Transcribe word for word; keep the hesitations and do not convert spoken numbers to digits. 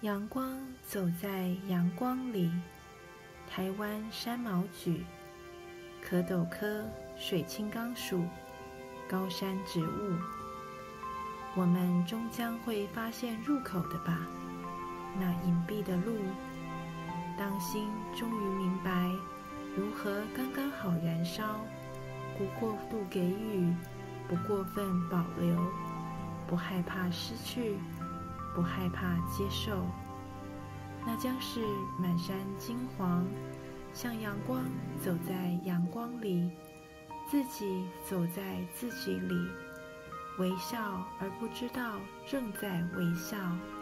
阳光走在阳光里，台湾山毛榉、壳斗科、水青冈属高山植物，我们终将会发现入口的吧？那隐蔽的路，当心终于明白如何刚刚好燃烧，不过度给予，不过分保留，不害怕失去，不害怕接受，那将是满山金黄，像阳光走在阳光里，自己走在自己里，微笑而不知道正在微笑。